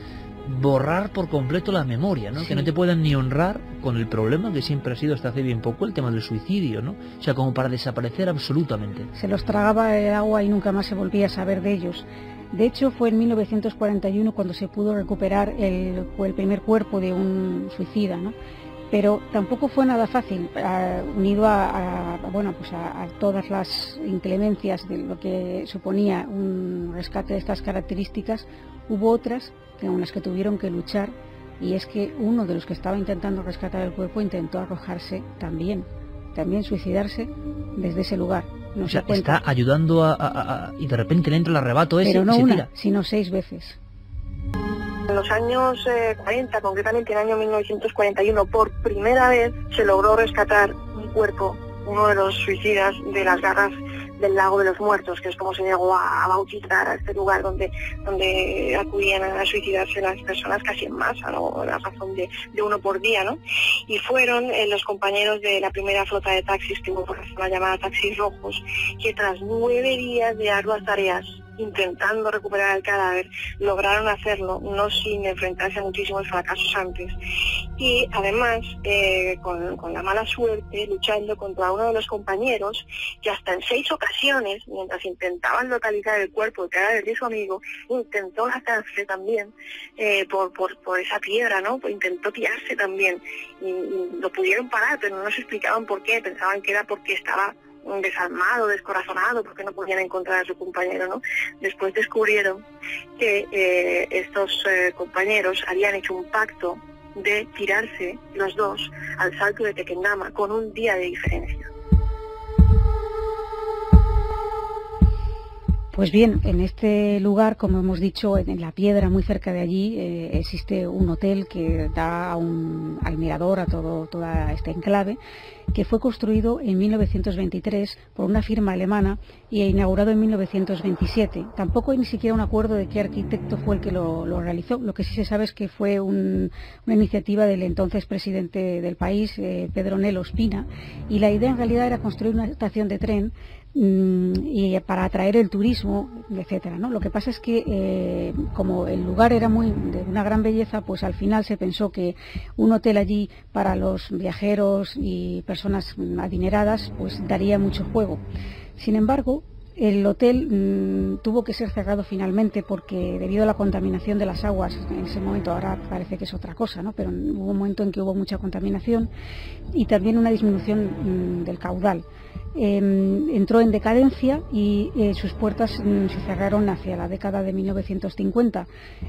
borrar por completo la memoria, ¿no? Sí. Que no te puedan ni honrar con el problema que siempre ha sido hasta hace bien poco el tema del suicidio, ¿no? O sea, como para desaparecer absolutamente. Se los tragaba el agua y nunca más se volvía a saber de ellos. De hecho, fue en 1941 cuando se pudo recuperar el primer cuerpo de un suicida, ¿no? Pero tampoco fue nada fácil, unido a todas las inclemencias de lo que suponía un rescate de estas características. Hubo otras con las que tuvieron que luchar, y es que uno de los que estaba intentando rescatar el cuerpo intentó arrojarse también suicidarse desde ese lugar. No, o sea, está ayudando y de repente le entra el arrebato ese. Pero no y se una, tira. sino 6 veces. En los años 40, concretamente en el año 1941, por primera vez se logró rescatar un cuerpo, uno de los suicidas, de las garras del Lago de los Muertos, que es como se llegó a bautizar a este lugar donde acudían a suicidarse las personas casi en masa, ¿no? A la razón de uno por día, ¿no? Y fueron los compañeros de la primera flota de taxis que hubo por la zona llamada Taxis Rojos, que tras 9 días de arduas tareas intentando recuperar el cadáver, lograron hacerlo, no sin enfrentarse a muchísimos fracasos antes. Y además, con la mala suerte, luchando contra uno de los compañeros, que hasta en 6 ocasiones, mientras intentaban localizar el cuerpo, el cadáver de su amigo, intentó matarse también por esa piedra, ¿no? Intentó tirarse también. Y lo pudieron parar, pero no se explicaban por qué. Pensaban que era porque estaba desarmado, descorazonado, porque no podían encontrar a su compañero, ¿no? Después descubrieron que estos compañeros habían hecho un pacto de tirarse los dos al salto de Tequendama con un día de diferencia. Pues bien, en este lugar, como hemos dicho, en la piedra, muy cerca de allí, existe un hotel que da al mirador, a toda este enclave, que fue construido en 1923 por una firma alemana e inaugurado en 1927. Tampoco hay ni siquiera un acuerdo de qué arquitecto fue el que lo realizó. Lo que sí se sabe es que fue una iniciativa del entonces presidente del país, Pedro Nel Ospina, y la idea en realidad era construir una estación de tren y para atraer el turismo, etcétera, ¿no? Lo que pasa es que como el lugar era de una gran belleza, pues al final se pensó que un hotel allí para los viajeros y personas adineradas pues daría mucho juego. Sin embargo, el hotel tuvo que ser cerrado finalmente porque debido a la contaminación de las aguas, en ese momento, ahora parece que es otra cosa, ¿no? Pero hubo un momento en que hubo mucha contaminación y también una disminución del caudal. Entró en decadencia y sus puertas se cerraron hacia la década de 1950.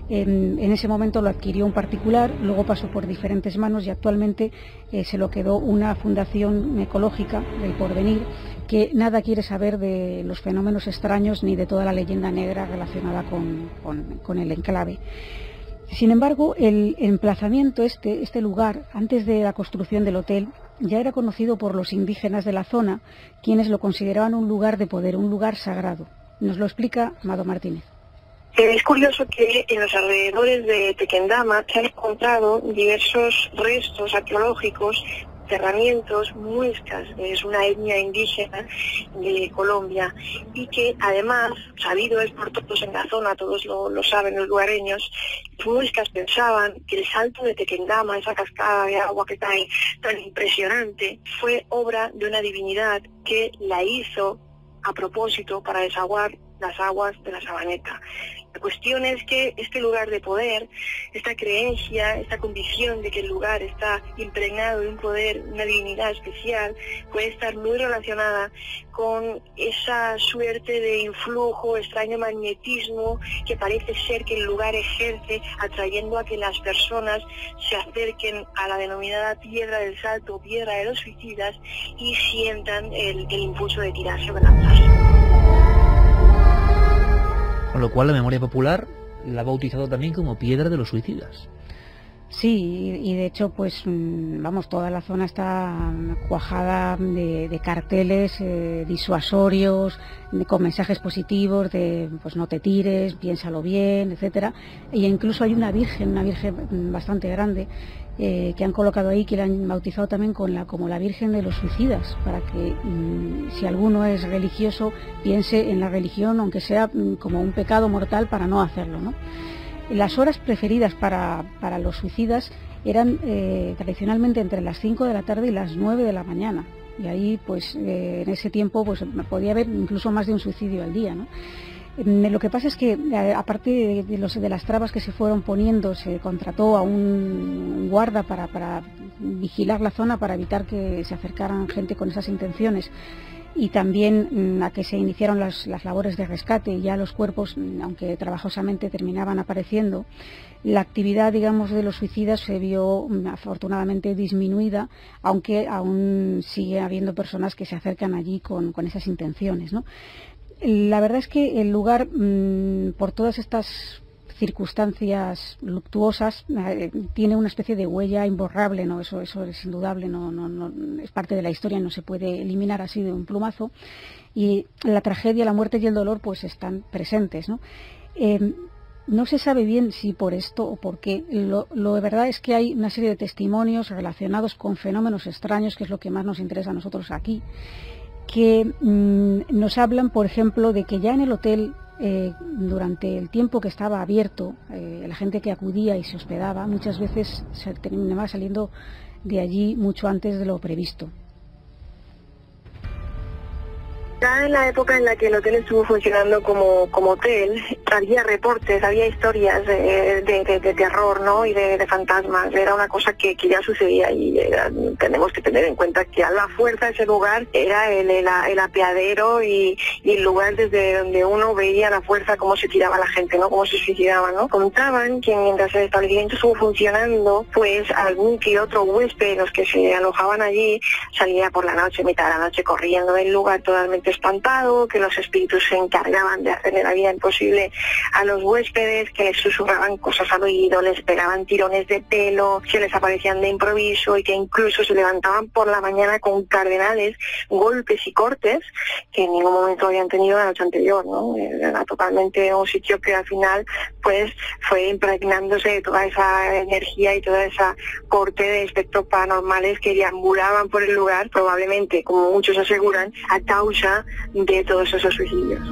En ese momento lo adquirió un particular, luego pasó por diferentes manos y actualmente se lo quedó una fundación ecológica del Porvenir, que nada quiere saber de los fenómenos extraños ni de toda la leyenda negra relacionada con el enclave. Sin embargo, el emplazamiento, este lugar, antes de la construcción del hotel, ya era conocido por los indígenas de la zona, quienes lo consideraban un lugar de poder, un lugar sagrado. Nos lo explica Amado Martínez. Es curioso que en los alrededores de Tequendama se han encontrado diversos restos arqueológicos, enterramientos, muiscas, es una etnia indígena de Colombia, y que además, sabido es por todos en la zona, todos lo saben los lugareños, los muiscas pensaban que el salto de Tequendama, esa cascada de agua que cae tan impresionante, fue obra de una divinidad que la hizo a propósito para desaguar las aguas de la Sabaneta. La cuestión es que este lugar de poder, esta creencia, esta convicción de que el lugar está impregnado de un poder, una divinidad especial, puede estar muy relacionada con esa suerte de influjo, extraño magnetismo que parece ser que el lugar ejerce, atrayendo a que las personas se acerquen a la denominada piedra del salto o piedra de los suicidas y sientan el impulso de tirarse o de lanzarse. Con lo cual la memoria popular la ha bautizado también como piedra de los suicidas. Sí, y de hecho, pues vamos, toda la zona está cuajada de carteles disuasorios, con mensajes positivos de pues no te tires, piénsalo bien, etcétera. E incluso hay una virgen bastante grande que han colocado ahí, que la han bautizado también como la Virgen de los Suicidas, para que si alguno es religioso piense en la religión, aunque sea como un pecado mortal, para no hacerlo, ¿no? Las horas preferidas para los suicidas eran tradicionalmente entre las 5 de la tarde y las 9 de la mañana. Y ahí, pues, en ese tiempo, pues, podía haber incluso más de un suicidio al día, ¿no? Lo que pasa es que, aparte de las trabas que se fueron poniendo, se contrató a un guarda para vigilar la zona, para evitar que se acercaran gente con esas intenciones, y también a que se iniciaron las labores de rescate, y ya los cuerpos, aunque trabajosamente, terminaban apareciendo. La actividad, digamos, de los suicidas se vio afortunadamente disminuida, aunque aún sigue habiendo personas que se acercan allí con esas intenciones, ¿no? La verdad es que el lugar, por todas estas circunstancias luctuosas, tiene una especie de huella imborrable, ¿no? Eso es indudable, no es parte de la historia, no se puede eliminar así de un plumazo, y la tragedia, la muerte y el dolor pues están presentes, ¿no? No se sabe bien si por esto o por qué. Lo de verdad es que hay una serie de testimonios relacionados con fenómenos extraños, que es lo que más nos interesa a nosotros aquí, que nos hablan, por ejemplo, de que ya en el hotel, durante el tiempo que estaba abierto, la gente que acudía y se hospedaba muchas veces se terminaba saliendo de allí mucho antes de lo previsto. Ya en la época en la que el hotel estuvo funcionando como hotel, había reportes, había historias de terror, ¿no? Y de fantasmas. Era una cosa que ya sucedía, y tenemos que tener en cuenta que a la fuerza ese lugar era el apeadero y el lugar desde donde uno veía a la fuerza cómo se tiraba la gente, ¿no? Cómo se suicidaba, ¿no? Contaban que mientras el establecimiento estuvo funcionando, pues algún que otro huésped, los que se alojaban allí, salía por la noche, mitad de la noche, corriendo del lugar totalmente espantado, que los espíritus se encargaban de hacerle la vida imposible a los huéspedes, que les susurraban cosas al oído, les pegaban tirones de pelo, que les aparecían de improviso, y que incluso se levantaban por la mañana con cardenales, golpes y cortes que en ningún momento habían tenido la noche anterior, ¿no? Era totalmente un sitio que al final pues fue impregnándose de toda esa energía y toda esa corte de espectros paranormales que deambulaban por el lugar, probablemente, como muchos aseguran, a causa de todos esos suicidios.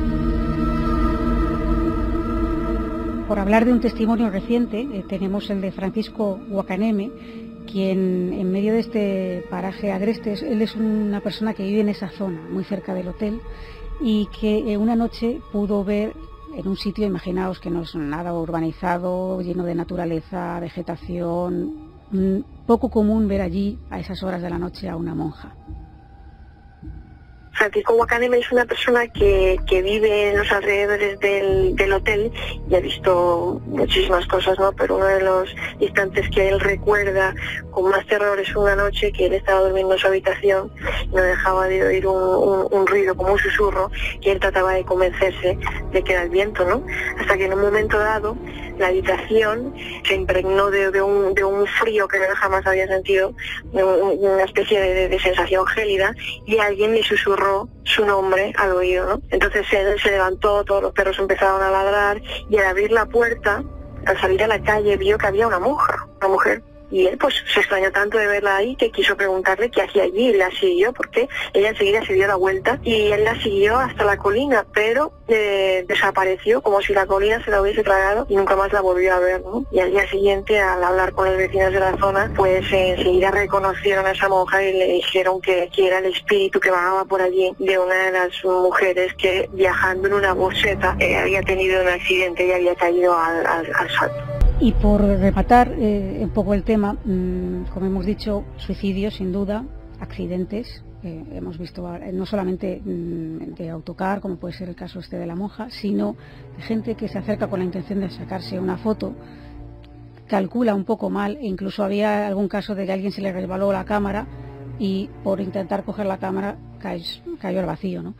Por hablar de un testimonio reciente, tenemos el de Francisco Guacaneme, quien en medio de este paraje agreste, él es una persona que vive en esa zona, muy cerca del hotel, y que una noche pudo ver en un sitio, imaginaos que no es nada urbanizado, lleno de naturaleza, vegetación, poco común ver allí a esas horas de la noche a una monja. Francisco Guacaneme es una persona que vive en los alrededores del hotel y ha visto muchísimas cosas, ¿no? Pero uno de los instantes que él recuerda con más terror es una noche que él estaba durmiendo en su habitación y no dejaba de oír un ruido, como un susurro, y él trataba de convencerse de que era el viento, ¿no? Hasta que en un momento dado la habitación se impregnó de un frío que no jamás había sentido, una especie de sensación gélida, y alguien le susurró su nombre al oído, ¿no? Entonces él se levantó, todos los perros empezaron a ladrar, y al abrir la puerta, al salir a la calle, vio que había una monja, una mujer. Y él pues se extrañó tanto de verla ahí que quiso preguntarle qué hacía allí, y la siguió, porque ella enseguida se dio la vuelta y él la siguió hasta la colina, pero desapareció como si la colina se la hubiese tragado y nunca más la volvió a ver, ¿no? Y al día siguiente, al hablar con los vecinos de la zona, pues enseguida reconocieron a esa monja y le dijeron que era el espíritu que vagaba por allí de una de las mujeres que, viajando en una buseta, había tenido un accidente y había caído al salto. Y por rematar un poco el tema, como hemos dicho, suicidios sin duda, accidentes, hemos visto no solamente de autocar, como puede ser el caso este de la monja, sino de gente que se acerca con la intención de sacarse una foto, calcula un poco mal, e incluso había algún caso de que a alguien se le resbaló la cámara y por intentar coger la cámara cayó al vacío, ¿no?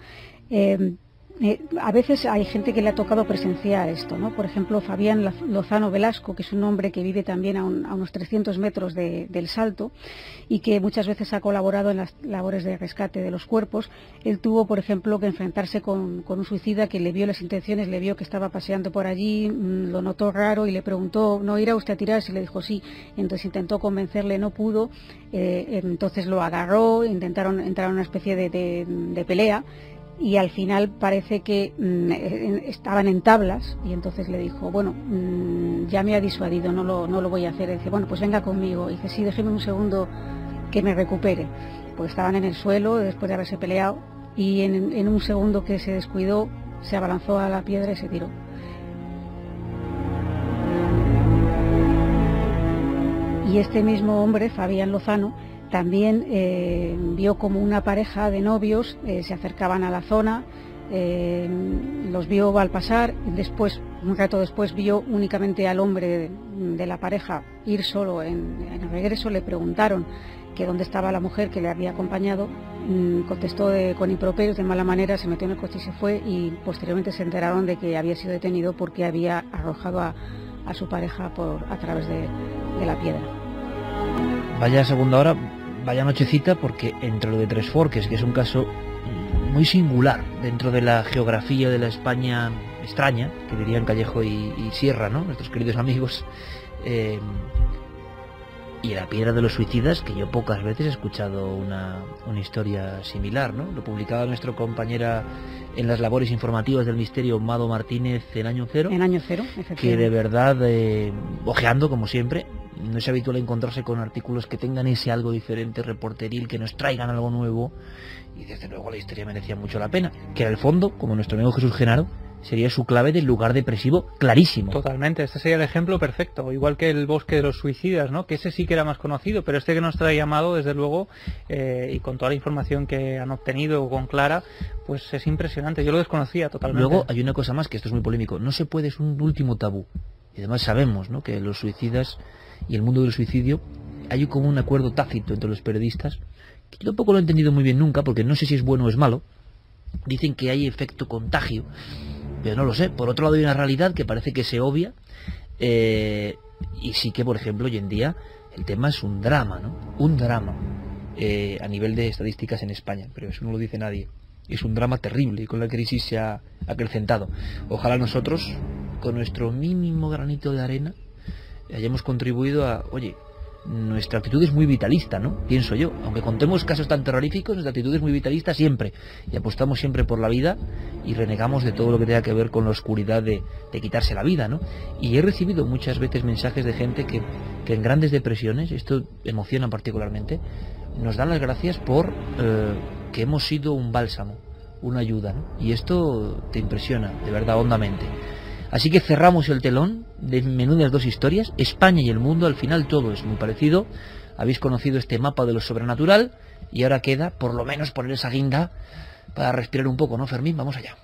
A veces hay gente que le ha tocado presenciar esto, ¿no? Por ejemplo, Fabián Lozano Velasco, que es un hombre que vive también a unos 300 metros del Salto y que muchas veces ha colaborado en las labores de rescate de los cuerpos. Él tuvo, por ejemplo, que enfrentarse con un suicida que le vio las intenciones, le vio que estaba paseando por allí, lo notó raro y le preguntó, ¿no irá usted a tirarse? Y le dijo sí. Entonces intentó convencerle, no pudo, entonces lo agarró, intentaron entrar en una especie de pelea. y al final parece que estaban en tablas, y entonces le dijo, bueno, ya me ha disuadido, no lo voy a hacer. Y dice, bueno, pues venga conmigo. Y dice, sí, déjeme un segundo que me recupere. Pues estaban en el suelo después de haberse peleado, y en un segundo que se descuidó, se abalanzó a la piedra y se tiró. Y este mismo hombre, Fabián Lozano, también vio como una pareja de novios se acercaban a la zona, los vio al pasar, después, un rato después, vio únicamente al hombre de la pareja ir solo en el regreso. Le preguntaron que dónde estaba la mujer que le había acompañado, contestó con improperios, de mala manera, se metió en el coche y se fue, y posteriormente se enteraron de que había sido detenido porque había arrojado a su pareja a través de la piedra. Vaya segunda hora, vaya nochecita, porque entre lo de Tres Forques, que es un caso muy singular dentro de la geografía de la España extraña, que dirían Callejo y Sierra, ¿no?, nuestros queridos amigos, y la piedra de los suicidas, que yo pocas veces he escuchado una historia similar, ¿no? Lo publicaba nuestra compañera en las labores informativas del misterio, Mado Martínez, en Año Cero. En Año Cero, efectivamente. Que de verdad, ojeando como siempre, no es habitual encontrarse con artículos que tengan ese algo diferente, reporteril, que nos traigan algo nuevo, y desde luego la historia merecía mucho la pena, que en el fondo, como nuestro amigo Jesús Genaro, sería su clave del lugar depresivo clarísimo. Totalmente, este sería el ejemplo perfecto, igual que el bosque de los suicidas, ¿no?, que ese sí que era más conocido, pero este que nos trae llamado, desde luego, y con toda la información que han obtenido con Clara, pues es impresionante, yo lo desconocía totalmente. Luego hay una cosa más, que esto es muy polémico, no se puede, es un último tabú, y además sabemos, ¿no?, que los suicidas y el mundo del suicidio hay como un acuerdo tácito entre los periodistas, que yo tampoco lo he entendido muy bien nunca, porque no sé si es bueno o es malo. Dicen que hay efecto contagio, pero no lo sé. Por otro lado hay una realidad que parece que se obvia, y sí que, por ejemplo, hoy en día el tema es un drama, ¿no? Un drama a nivel de estadísticas en España, pero eso no lo dice nadie. Es un drama terrible y con la crisis se ha acrecentado. Ojalá nosotros, con nuestro mínimo granito de arena, hayamos contribuido a, oye, nuestra actitud es muy vitalista, ¿no?, pienso yo, aunque contemos casos tan terroríficos, nuestra actitud es muy vitalista siempre, y apostamos siempre por la vida y renegamos de todo lo que tenga que ver con la oscuridad de quitarse la vida, ¿no? Y he recibido muchas veces mensajes de gente que en grandes depresiones, esto emociona particularmente, nos dan las gracias por que hemos sido un bálsamo, una ayuda, ¿no? Y esto te impresiona, de verdad, hondamente. Así que cerramos el telón de menudas dos historias, España y el mundo, al final todo es muy parecido. Habéis conocido este mapa de lo sobrenatural y ahora queda, por lo menos, poner esa guinda para respirar un poco, ¿no, Fermín? Vamos allá.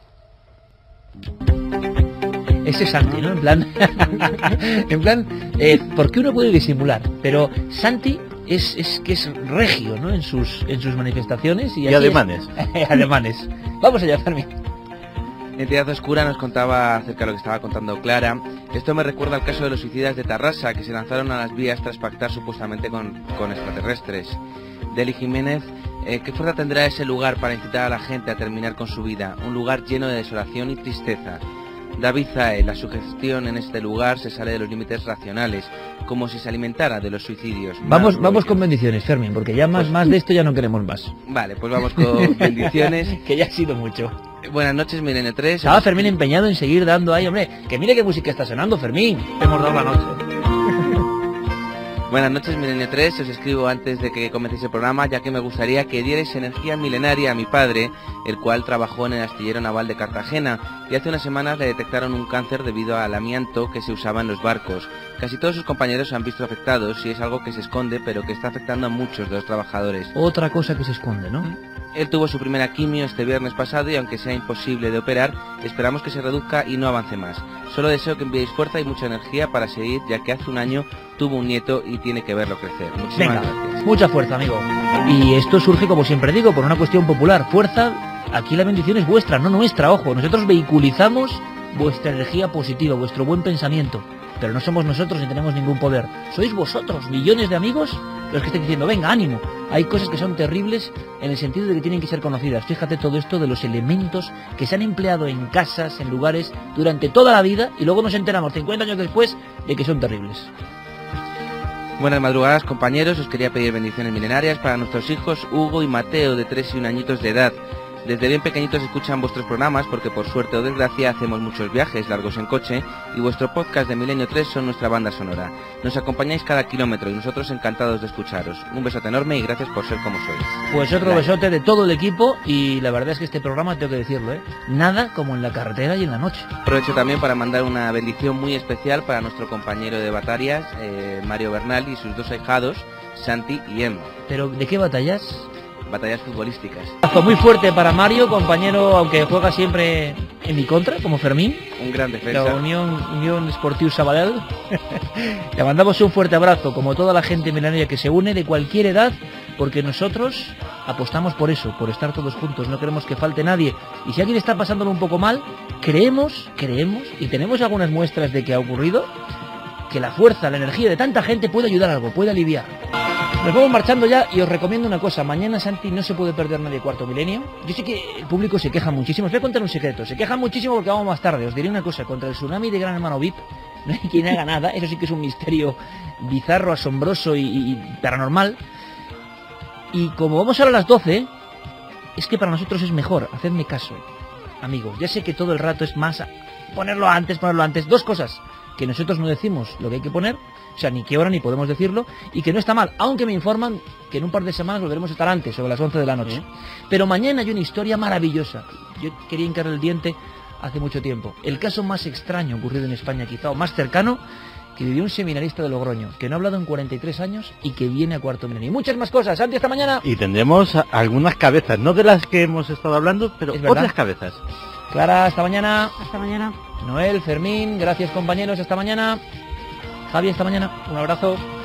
Ese es Santi, ¿no? En plan, porque uno puede disimular, pero Santi es que es regio, ¿no?, en sus manifestaciones y ademanes. Ademanes. Vamos allá, Fermín. Entidad Oscura nos contaba acerca de lo que estaba contando Clara. Esto me recuerda al caso de los suicidas de Tarrasa, que se lanzaron a las vías tras pactar supuestamente con extraterrestres. Deli Jiménez, ¿qué fuerza tendrá ese lugar para incitar a la gente a terminar con su vida? Un lugar lleno de desolación y tristeza. David Zae, la sugestión en este lugar se sale de los límites racionales, como si se alimentara de los suicidios. Vamos con bendiciones, Fermín, porque ya más de esto ya no queremos más. Vale, pues vamos con bendiciones. Que ya ha sido mucho. Buenas noches, Milenio 3. Estaba Fermín empeñado en seguir dando ahí, hombre, que mire qué música está sonando, Fermín. Hemos dado la noche. Buenas noches, Milenio 3, os escribo antes de que comencéis el programa, ya que me gustaría que dierais energía milenaria a mi padre, el cual trabajó en el astillero naval de Cartagena, y hace unas semanas le detectaron un cáncer debido al amianto que se usaba en los barcos. Casi todos sus compañeros se han visto afectados, y es algo que se esconde, pero que está afectando a muchos de los trabajadores. Otra cosa que se esconde, ¿no? Él tuvo su primera quimio este viernes pasado y aunque sea imposible de operar, esperamos que se reduzca y no avance más. Solo deseo que enviéis fuerza y mucha energía para seguir, ya que hace un año tuvo un nieto y tiene que verlo crecer. Muchísimas gracias. Mucha fuerza, amigo. Y esto surge, como siempre digo, por una cuestión popular. Fuerza, aquí la bendición es vuestra, no nuestra, ojo. Nosotros vehiculizamos vuestra energía positiva, vuestro buen pensamiento. Pero no somos nosotros ni tenemos ningún poder. Sois vosotros, millones de amigos, los que estáis diciendo, venga, ánimo. Hay cosas que son terribles en el sentido de que tienen que ser conocidas. Fíjate todo esto de los elementos que se han empleado en casas, en lugares, durante toda la vida, y luego nos enteramos 50 años después de que son terribles. Buenas madrugadas, compañeros. Os quería pedir bendiciones milenarias para nuestros hijos Hugo y Mateo, de 3 y 1 añitos de edad. Desde bien pequeñitos escuchan vuestros programas porque por suerte o desgracia hacemos muchos viajes largos en coche y vuestro podcast de Milenio 3 son nuestra banda sonora. Nos acompañáis cada kilómetro y nosotros encantados de escucharos. Un besote enorme y gracias por ser como sois. Pues otro besote de todo el equipo y la verdad es que este programa, tengo que decirlo, nada como en la carretera y en la noche. Aprovecho también para mandar una bendición muy especial para nuestro compañero de batallas, Mario Bernal, y sus dos ahijados, Santi y Emma. ¿Pero de qué batallas? Batallas futbolísticas. Un abrazo muy fuerte para Mario, compañero, aunque juega siempre en mi contra, como Fermín. Un gran defensa. La Unión Esportiu Sabadell. Le mandamos un fuerte abrazo, como toda la gente milenaria que se une de cualquier edad, porque nosotros apostamos por eso, por estar todos juntos, no queremos que falte nadie. Y si alguien está pasándolo un poco mal, creemos, y tenemos algunas muestras de que ha ocurrido, que la fuerza, la energía de tanta gente puede ayudar a algo, puede aliviar. Nos vamos marchando ya y os recomiendo una cosa. Mañana, Santi, no se puede perder nadie Cuarto Milenio. Yo sé que el público se queja muchísimo. Os voy a contar un secreto. Se quejan muchísimo porque vamos más tarde. Os diré una cosa. Contra el tsunami de Gran Hermano VIP no hay quien haga nada. Eso sí que es un misterio bizarro, asombroso y paranormal. Y como vamos ahora a las 12, es que para nosotros es mejor. Hacedme caso, amigos. Ya sé que todo el rato es más ponerlo antes. Dos cosas. Que nosotros no decimos lo que hay que poner, o sea, ni qué hora ni podemos decirlo, y que no está mal, aunque me informan que en un par de semanas volveremos a estar antes, sobre las 11 de la noche. Pero mañana hay una historia maravillosa. Yo quería hincarle el diente hace mucho tiempo. El caso más extraño ocurrido en España, quizá, o más cercano, que vivió un seminarista de Logroño, que no ha hablado en 43 años y que viene a Cuarto Milenio. Y muchas más cosas. Santi, hasta mañana. Y tendremos algunas cabezas, no de las que hemos estado hablando, pero otras cabezas. Clara, hasta mañana. Hasta mañana. Noel, Fermín, gracias compañeros, hasta mañana. Javi, hasta mañana. Un abrazo.